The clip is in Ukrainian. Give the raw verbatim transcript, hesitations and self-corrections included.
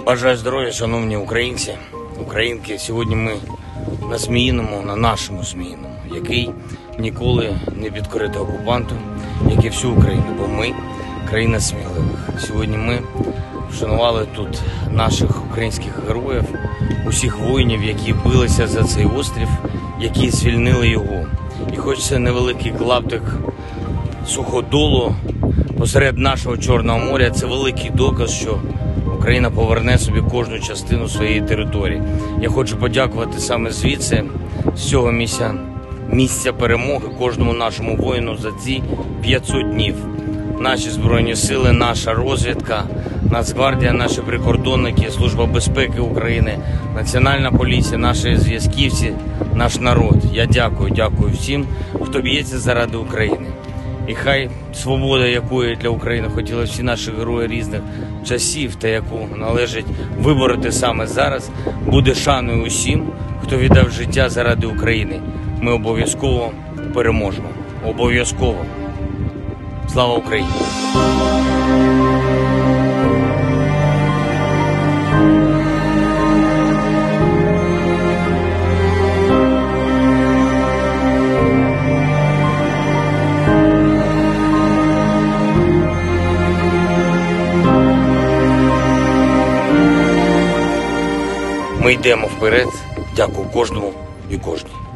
Бажаю здоров'я, шановні українці, українки. Сьогодні ми на Зміїному, на нашому Зміїному, який ніколи не підкорити окупанту, як і всю Україну, бо ми – країна сміливих. Сьогодні ми вшанували тут наших українських героїв, усіх воїнів, які билися за цей острів, які звільнили його. І хоч це невеликий клаптик суходолу посеред нашого Чорного моря, це великий доказ, що Україна поверне собі кожну частину своєї території. Я хочу подякувати саме звідси, з цього місця, місця перемоги, кожному нашому воїну за ці п'ятсот днів. Наші Збройні сили, наша розвідка, Нацгвардія, наші прикордонники, Служба безпеки України, Національна поліція, наші зв'язківці, наш народ. Я дякую, дякую всім, хто б'ється заради України. І хай свобода, якої для України хотіли всі наші герої різних часів та яку належить вибороти саме зараз, буде шаною усім, хто віддав життя заради України. Ми обов'язково переможемо. Обов'язково. Слава Україні! Ми йдемо вперед. Дякую кожному і кожній.